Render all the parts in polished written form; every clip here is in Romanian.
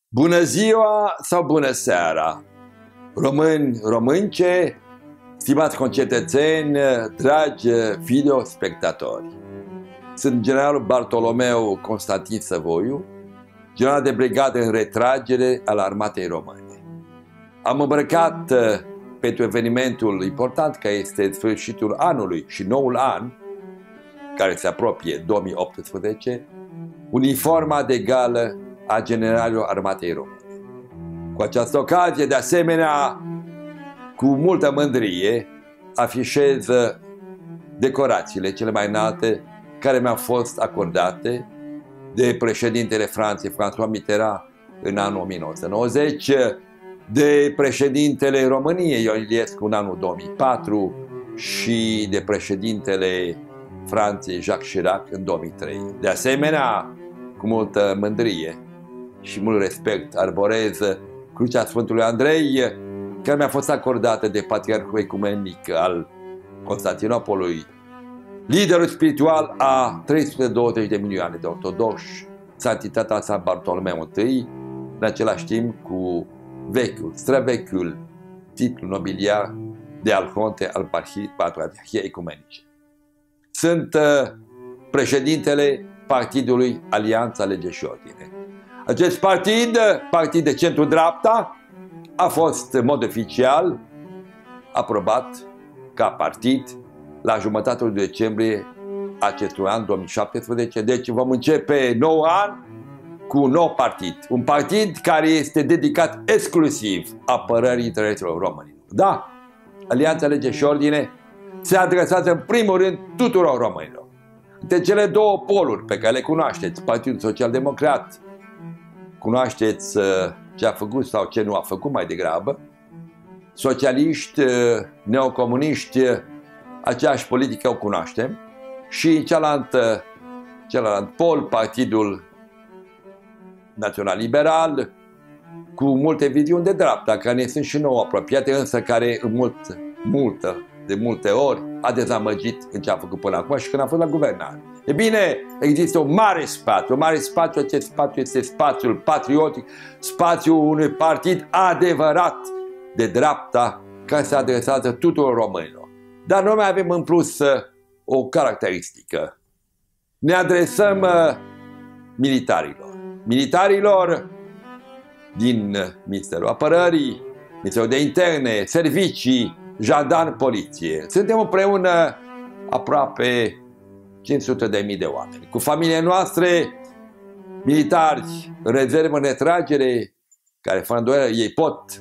Bună ziua sau bună seara, români, românce, stimați concetățeni, dragi video-spectatori. Sunt generalul Bartolomeu Constantin Săvoiu, general de brigadă în retragere al Armatei Române. Am îmbrăcat pentru evenimentul important care este sfârșitul anului și noul an, care se apropie, 2018, uniforma de gală a generalilor Armatei Române. Cu această ocazie, de asemenea, cu multă mândrie, afișez decorațiile cele mai înalte care mi-au fost acordate de președintele Franței, François Mitterrand, în anul 1990, de președintele României, Ion Iliescu, în anul 2004 și de președintele Franței, Jacques Chirac, în 2003. De asemenea, cu multă mândrie și mult respect, arborez Crucea Sfântului Andrei, care mi-a fost acordată de Patriarhul Ecumenic al Constantinopolului, liderul spiritual a 320 de milioane de ortodoxi, Santitatea sa Bartolomeu I, în același timp cu vechiul, străvechiul titlu nobiliar de arhonte al Patriarhiei Ecumenice. Sunt președintele partidului Alianța Lege și Ordine. Acest partid de centru-dreapta, a fost în mod oficial aprobat ca partid la jumătatea lui decembrie acestui an 2017. Deci vom începe nou an cu un nou partid. Un partid care este dedicat exclusiv apărării intereselor românilor. Da, Alianța Lege și Ordine se adresează în primul rând tuturor românilor. De cele două poluri pe care le cunoașteți, Partidul Social-Democrat, cunoașteți ce a făcut sau ce nu a făcut mai degrabă, socialiști, neocomuniști, aceeași politică o cunoaștem, și celălalt pol, Partidul Național-Liberal, cu multe viziuni de dreapta, care ne sunt și nouă apropiate, însă care de multe ori a dezamăgit în ce a făcut până acum și când a fost la guvernare. E bine, există un mare spațiu, acest spațiu este spațiul patriotic, spațiul unui partid adevărat de dreapta care se adresează tuturor românilor. Dar noi mai avem în plus o caracteristică. Ne adresăm militarilor din Ministerul Apărării, Ministerul de Interne, Servicii, jandarmi, poliție. Suntem împreună aproape 500.000 de oameni. Cu familiile noastre, militari, în rezervă, în retragere, care fără îndoială ei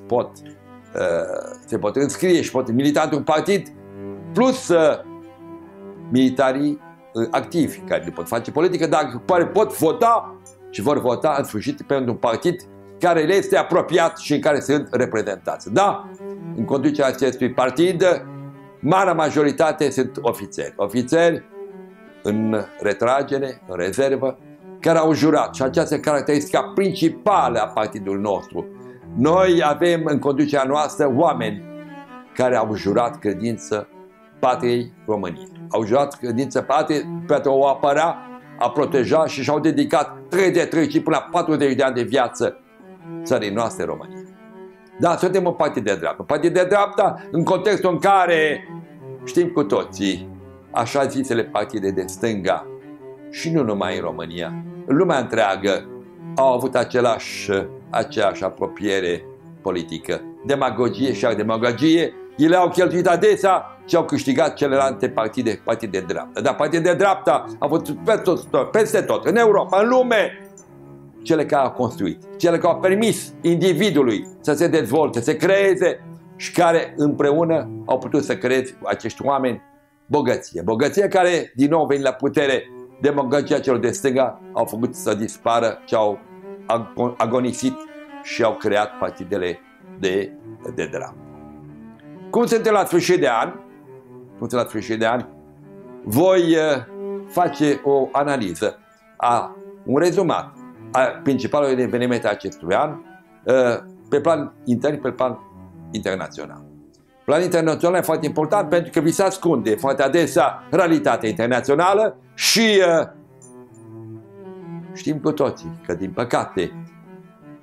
se pot înscrie și pot milita într-un partid, plus militarii activi, care nu pot face politică, dar pot vota și vor vota în sfârșit pentru un partid care le este apropiat și în care sunt reprezentați. Da, în conducerea acestui partid, marea majoritate sunt ofițeri. Ofițeri în retragere, în rezervă, care au jurat. Și aceasta este caracteristica principală a partidului nostru. Noi avem în conducerea noastră oameni care au jurat credință patriei României. Au jurat credință patriei pentru a o apăra, a proteja și și-au dedicat 30 până la 40 de ani de viață țării noastre România. Da, suntem un partid de dreapta. Partid de dreapta în contextul în care știm cu toții așa zisele partide de stânga și nu numai în România, în lumea întreagă au avut aceeași apropiere politică. Demagogie și demagogie, ele au cheltuit adesea și au câștigat celelalte partide de dreapta. Dar partide de dreapta au avut peste tot, în Europa, în lume, cele care au construit, cele care au permis individului să se dezvolte, să creeze și care împreună au putut să creeze acești oameni bogăție. Bogăție care, din nou venind la putere, demagogia celor de stânga au făcut să dispară ce au agonisit și au creat partidele de dreapta. Cum suntem la sfârșit de an, voi face o analiză, un rezumat a principalelor evenimente acestui an pe plan intern, pe plan internațional. Planul internațional e foarte important pentru că vi se ascunde foarte adesea realitatea internațională și știm cu toții că, din păcate,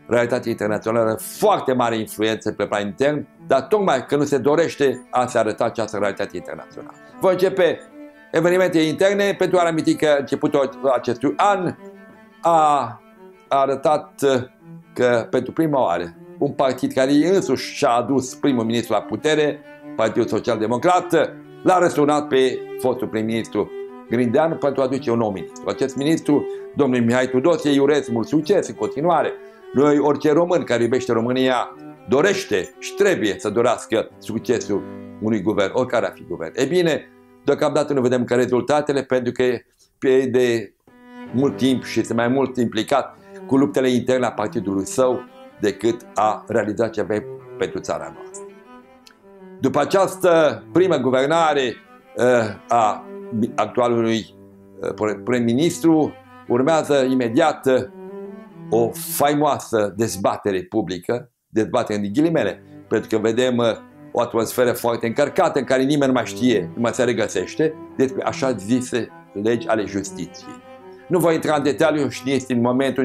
realitatea internațională foarte mare influență pe plan intern, dar tocmai că nu se dorește a se arăta această realitate internațională. Voi începe evenimente interne pentru a aminti că începutul acestui an a arătat că pentru prima oară un partid care însuși și-a adus primul ministru la putere, Partidul Social-Democrat, l-a răsunat pe fostul prim-ministru Grindeanu pentru a aduce un nou ministru. Acest ministru, domnul Mihai Tudose, îi urez mult succes în continuare. Noi, orice român care iubește România, dorește și trebuie să dorească succesul unui guvern, oricare ar fi guvern. E bine, deocamdată nu vedem că rezultatele, pentru că e de mult timp și este mai mult implicat cu luptele interne a partidului său decât a realizat ce avea pentru țara noastră. După această primă guvernare a actualului prim-ministru, urmează imediat o faimoasă dezbatere publică, dezbatere în ghilimele, pentru că vedem o atmosferă foarte încărcată în care nimeni nu mai știe, nu mai se regăsește, despre așa zise legi ale justiției. Nu voi intra în detaliu și nu este în momentul,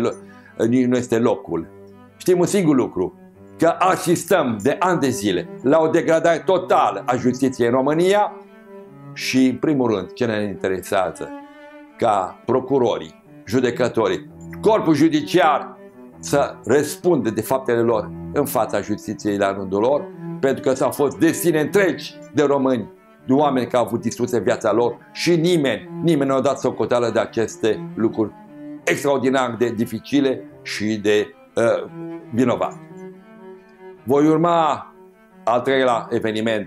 nu este locul. Știm un singur lucru, că asistăm de ani de zile la o degradare totală a justiției în România și, în primul rând, ce ne interesează, ca procurorii, judecătorii, corpul judiciar să răspundă de faptele lor în fața justiției la rândul lor, pentru că s-au fost destine întregi de români, de oameni care au avut distruse viața lor și nimeni nu a dat socoteală de aceste lucruri extraordinar de dificile și de vinovate. Voi urma al treilea eveniment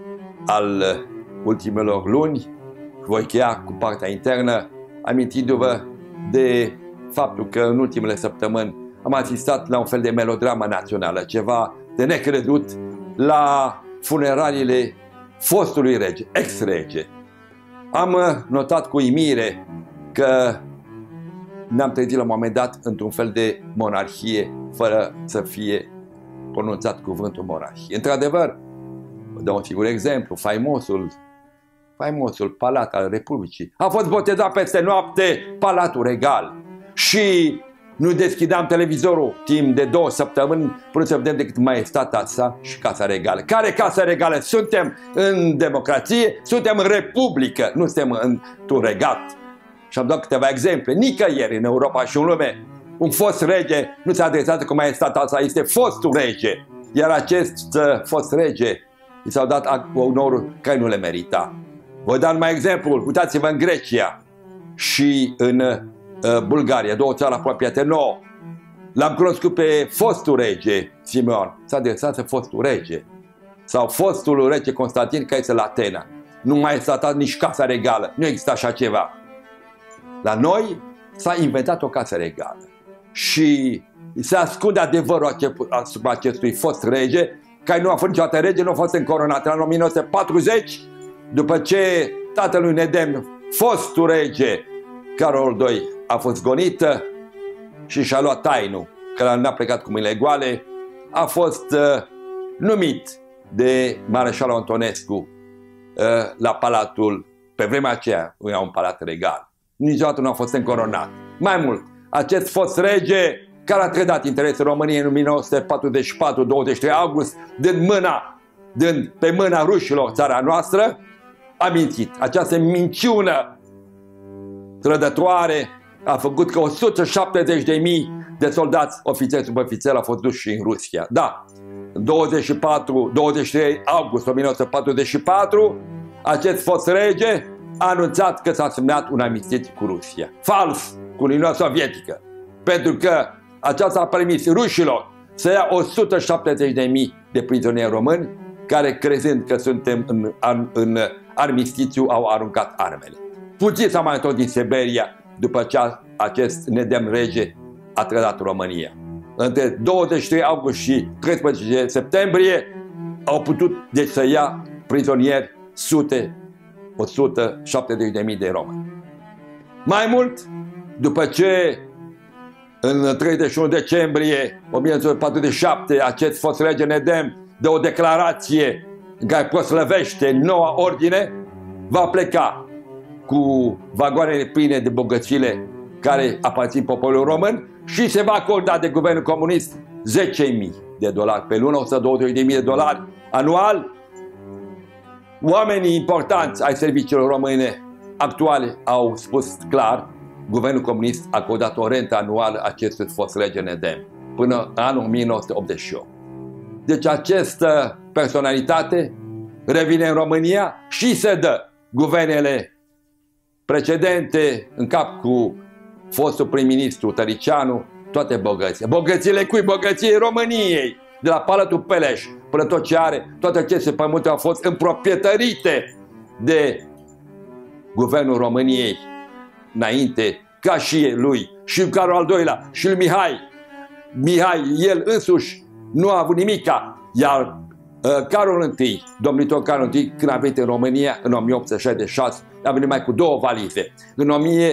al ultimelor luni, voi cheia cu partea internă, amintindu-vă de faptul că în ultimele săptămâni am asistat la un fel de melodramă națională, ceva de necrezut, la funeraliile fostului rege, ex-rege. Am notat cu uimire că ne-am trezit la un moment dat într-un fel de monarhie, fără să fie pronunțat cuvântul monarhie. Într-adevăr, vă dau un singur exemplu, faimosul Palat al Republicii a fost botezat peste noapte Palatul Regal și nu deschideam televizorul timp de 2 săptămâni până să vedem decât maestatea sa și Casa Regală. Care Casa Regală? Suntem în democrație, suntem în republică, nu suntem într-un regat. Și am dat câteva exemple. Nicăieri în Europa și în lume un fost rege nu se adresează cu maestatea sa, este fostul rege. Iar acest fost rege i s-au dat onoruri care nu le merita. Voi da numai exemplu, uitați-vă în Grecia și în Bulgaria, 2 țări apropiate nouă. L-am cunoscut pe fostul rege Simeon, s-a adresat fostul rege. Sau fostul rege Constantin, care este la Atena. Nu mai este nici Casa Regală, nu există așa ceva. La noi s-a inventat o casă regală și se ascunde adevărul asupra acestui fost rege, care nu a fost niciodată rege, nu a fost încoronat. În 1940, după ce tatălui Nedem, fostul rege Carol II, a fost gonită și și-a luat tainul, că n-a plecat cu mâinile goale, a fost numit de Mareșalul Antonescu la palatul, pe vremea aceea era un palat regal. Niciodată nu a fost încoronat. Mai mult, acest fost rege, care a trădat interesul României în 1944, 23 august, dând pe mâna rușilor țara noastră, a mințit. Această minciună trădătoare a făcut că 170.000 de soldați, ofițeri, subofițeri au fost duși în Rusia. Da, 23 august 1944, acest fost rege a anunțat că s-a semnat un armistițiu cu Rusia. Fals, cu Uniunea Sovietică. Pentru că aceasta a permis rușilor să ia 170.000 de prizonieri români, care, crezând că suntem în armistițiu, au aruncat armele. Puțin s-a mai întors din Siberia după ce acest nedemn rege a trădat România. Între 23 august și 13 septembrie au putut deci să ia prizonieri 170.000 de români. Mai mult, după ce în 31 decembrie 1947 acest fost rege Nedem dă o declarație în care proslăvește noua ordine, va pleca cu vagoanele pline de bogățile care aparțin poporului român și se va acorda de guvernul comunist $10.000 pe lună, $120.000 anual. Oamenii importanți ai serviciilor române actuale au spus clar, guvernul comunist a acordat o rentă anuală acestui fost rege nedemn până în anul 1988. Deci această personalitate revine în România și se dă guvernele precedente în cap cu fostul prim-ministru Tăricianu toate bogățile. Bogățile cui? Bogăției României. De la Palatul Peleș până tot ce are, toate aceste pământuri au fost împroprietărite de guvernul României înainte, ca și lui, și lui Carol al II-lea, și lui Mihai. Mihai, el însuși, nu a avut nimica, iar Carol I, domnitor Carol I, când a venit în România în 1866, a venit mai cu 2 valize. În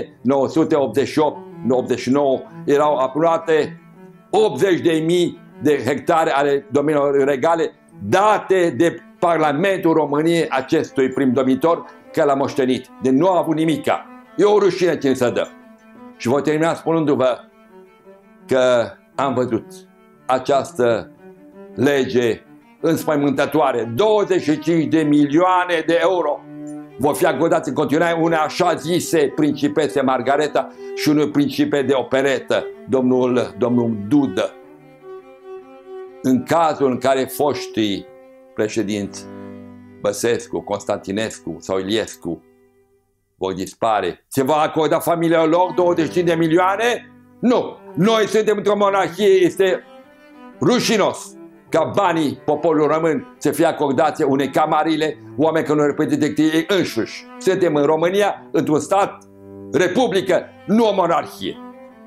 1988-89 erau aproape 80.000 de hectare ale domeniilor regale date de Parlamentul României acestui prim domnitor care l-a moștenit. Deci nu a avut nimica. E o rușine ce se dă. Și voi termina spunându-vă că am văzut această lege înspăimântătoare. 25 de milioane de euro vor fi acordați în continuare unei așa zise principese Margareta și unui principe de operetă, domnul Dudă. În cazul în care foștii președinți Băsescu, Constantinescu sau Iliescu vor dispare, se va acorda familiilor lor 25 de milioane? Nu! Noi suntem într-o monarhie, este rușinos ca banii poporului român să fie acordați unei camarile, oameni care nu reprezintă ei înșiși. Suntem în România, într-un stat, republică, nu o monarhie.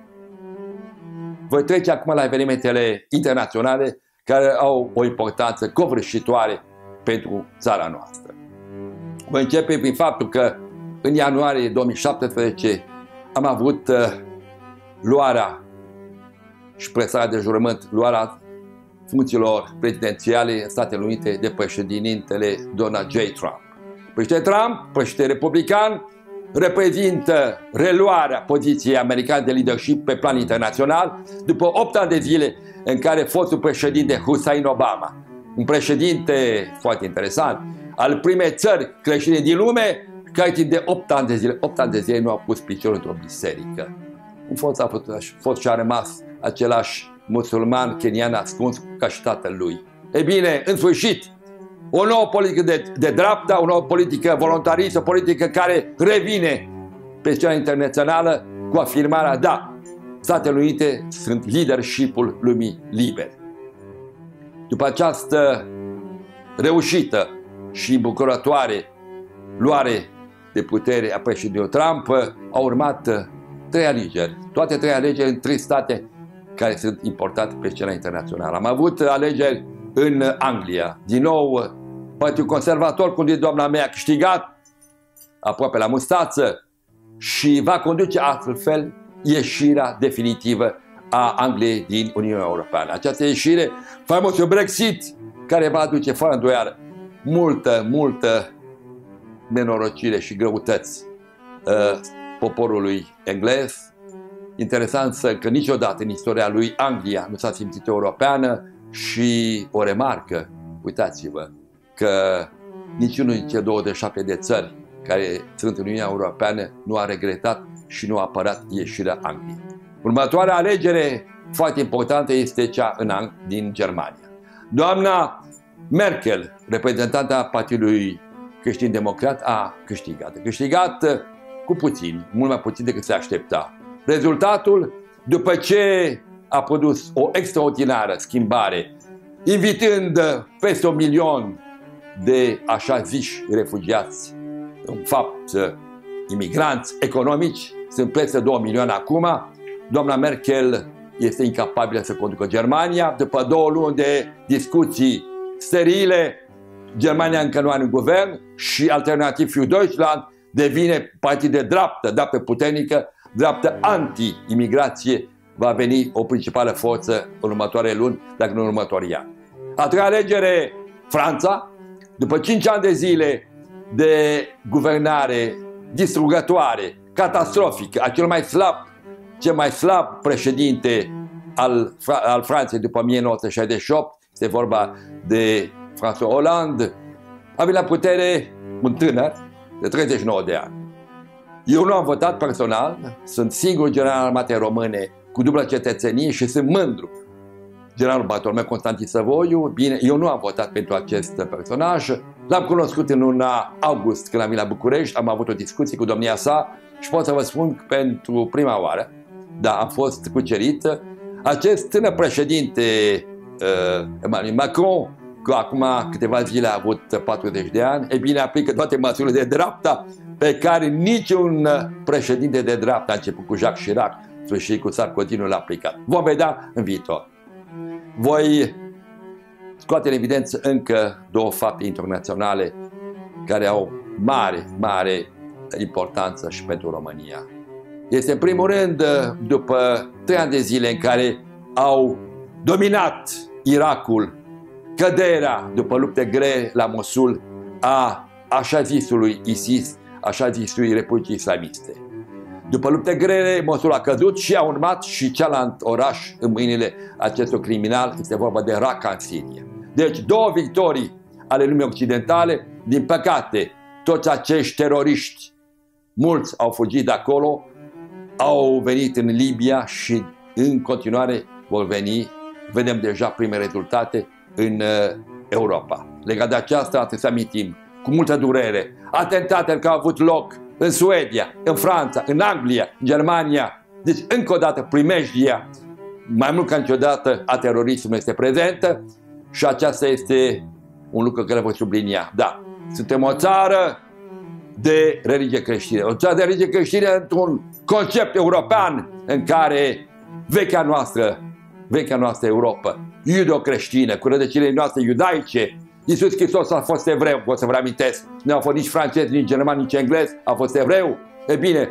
Voi trece acum la evenimentele internaționale care au o importanță covârșitoare pentru țara noastră. Voi începe prin faptul că în ianuarie 2017 am avut luarea și presarea de jurământ, luarea funcțiilor prezidențiale în Statele Unite de președintele Donald J. Trump. Președintele Trump, președinte republican, reprezintă reluarea poziției americane de leadership pe plan internațional după 8 ani de zile în care fostul președinte Hussein Obama, un președinte foarte interesant, al primei țări creștine din lume, care timp de 8 ani de zile nu a pus piciorul într-o biserică. Un fost și a rămas același musulman kenian ascuns ca și tatăl lui. E bine, în sfârșit, o nouă politică de dreapta, o nouă politică voluntaristă, o politică care revine pe scena internațională cu afirmarea, da, Statele Unite sunt leadership-ul lumii libere. După această reușită și bucurătoare luare de putere a președintelui Trump, au urmat 3 alegeri. Toate 3 alegeri în 3 state care sunt importante pe scena internațională. Am avut alegeri în Anglia. Din nou, Partidul Conservator, cum zice doamna mea, a câștigat aproape la mustață și va conduce astfel ieșirea definitivă a Angliei din Uniunea Europeană. Această ieșire, faimosul Brexit, care va aduce fără îndoială multă nenorocire și greutăți poporului englez. Interesant că niciodată în istoria lui Anglia nu s-a simțit europeană și o remarcă, uitați-vă, că niciunul din cele 27 de țări care sunt în Uniunea Europeană nu a regretat și nu a apărat ieșirea Angliei. Următoarea alegere foarte importantă este cea din Germania. Doamna Merkel, reprezentanta Partidului Creștin-Democrat, a câștigat. A câștigat cu puțin, mult mai puțin decât se aștepta. Rezultatul, după ce a produs o extraordinară schimbare, invitând peste 1 milion de așa ziși refugiați, în fapt imigranți economici, sunt peste 2 milioane acum, doamna Merkel este incapabilă să conducă Germania. După 2 luni de discuții sterile, Germania încă nu are un guvern și Alternativ für Deutschland devine partid de dreaptă puternică, dreaptă anti-imigrație, va veni o principală forță în următoarele luni, dacă nu în următorii ani. A 3-a alegere, Franța, după 5 ani de zile de guvernare distrugătoare, catastrofică, a cel mai slab cel mai slab președinte al Franței după 1968, este vorba de François Hollande, a venit la putere un tânăr de 39 de ani. Eu nu am votat personal, sunt singurul general armatei române cu dublă cetățenie și sunt mândru. Generalul Bartolomeu Constantin Săvoiu, bine, eu nu am votat pentru acest personaj, l-am cunoscut în luna august când am venit la București, am avut o discuție cu domnia sa și pot să vă spun că pentru prima oară, da, am fost cucerit. Acest tânăr președinte, Emmanuel Macron, că acum câteva zile a avut 40 de ani, e bine, aplică toate măsurile de dreapta pe care niciun președinte de dreapta, a început cu Jacques Chirac, sfârșit cu Sarkozy, nu l-a aplicat. Vom vedea în viitor. Voi scoate în evidență încă două fapte internaționale care au mare importanță și pentru România. Este în primul rând, după 3 ani de zile în care au dominat Irakul, căderea după lupte grele la Mosul a așa zisului ISIS, așa zisului Republicii Islamiste. După lupte grele, Mosul a căzut și a urmat și celălalt oraș în mâinile acestor criminali, este vorba de Raqqa în Siria. Deci două victorii ale lumii occidentale. Din păcate, toți acești teroriști, mulți au fugit de acolo, au venit în Libia și în continuare vor veni, vedem deja prime rezultate în Europa. Legat de aceasta, trebuie să amintim cu multă durere atentatele care au avut loc în Suedia, în Franța, în Anglia, în Germania. Deci, încă o dată, primejdia, mai mult ca niciodată, a terorismului este prezentă și aceasta este un lucru care voi sublinia. Da, suntem o țară de religie creștină, o țară de religie creștină într-un concept european în care vechea noastră Europa, iudo-creștină, cu rădăcinile noastre iudaice. Iisus Hristos a fost evreu, o să vă reamintesc. Nu a fost nici francez, nici german, nici englez, a fost evreu. E bine,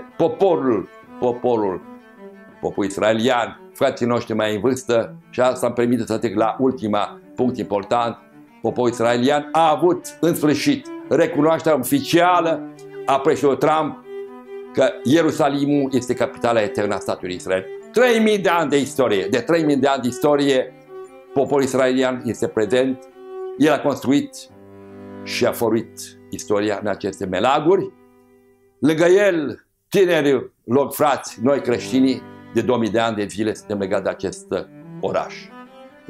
poporul israelian, frații noștri mai în vârstă, și asta îmi permite să trec la ultima punct important, poporul israelian a avut în sfârșit recunoașterea oficială a președintelui Trump că Ierusalimul este capitala eternă a statului Israel. 3000 de ani de istorie, de 3000 de ani de istorie, poporul israelian este prezent. El a construit și a făurit istoria în aceste melaguri. Lângă el, tineri lor frați, noi creștinii, de 2000 de ani de zile suntem legați de acest oraș. În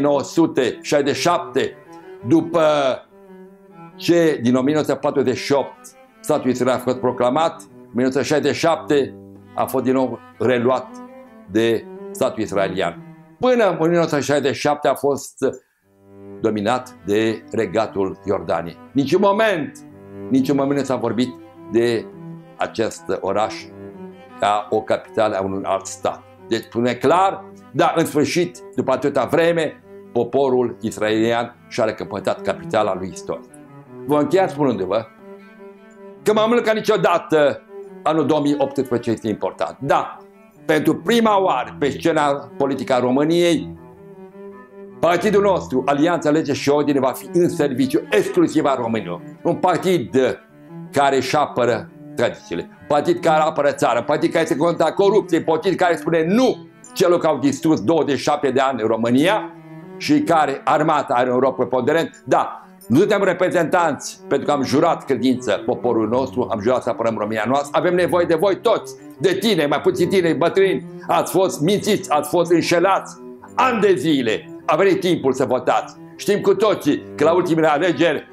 1967, după ce din 1948 statul Israel a fost proclamat, în 1967 a fost din nou reluat de statul israelian. Până în 1967 a fost dominat de Regatul Iordaniei. Niciun moment nu s-a vorbit de acest oraș ca o capitală a unui alt stat. Deci spune clar, da, în sfârșit, după atâta vreme, poporul israelian și-a recăpătat capitala lui istoric. Vă încheia spunându-vă că mai mult ca niciodată anul 2018 este important. Da, pentru prima oară pe scena politică a României, partidul nostru, Alianța Lege și Ordine, va fi în serviciu exclusiv a românilor. Un partid care își apără tradițiile, un partid care apără țara, un partid care se contra corupție, un partid care spune nu celor care au distrus 27 de ani în România și care armata are un rol preponderent. Da, nu suntem reprezentanți pentru că am jurat credință poporul nostru, am jurat să apărăm România noastră. Avem nevoie de voi toți, de tine, mai puțin tine, bătrâni. Ați fost mințiți, ați fost înșelați ani de zile. A venit timpul să votați. Știm cu toții că la ultimele alegeri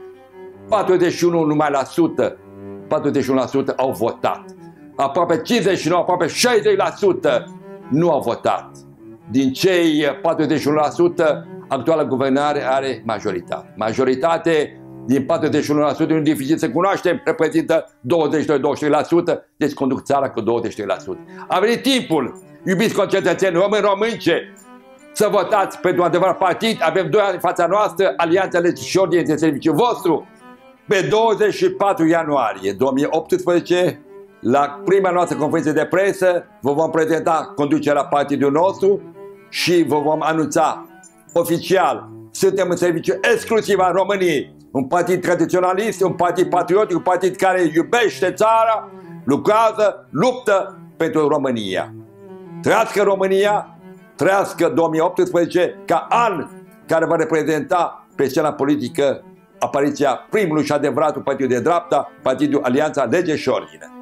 41% au votat. Aproape 59%, aproape 60% nu au votat. Din cei 41%, actuala guvernare are majoritate. Majoritate din 41%, nu e dificil să cunoaștem, reprezintă 22-23%, deci conduc țara cu 23%. A venit timpul, iubiți concetățeni românce, să votați pentru un adevărat partid. Avem 2 ani în fața noastră, Alianța Lege și Ordine este serviciul vostru. Pe 24 ianuarie 2018, la prima noastră conferință de presă, vă vom prezenta conducerea partidului nostru și vă vom anunța oficial: suntem în serviciu exclusiv al României. Un partid tradiționalist, un partid patriotic, un partid care iubește țara, lucrează, luptă pentru România. Trăiască România, trăiască 2018 ca an care va reprezenta pe scena politică apariția primului și adevăratul partid de dreapta, Partidul Alianța Lege și Ordine.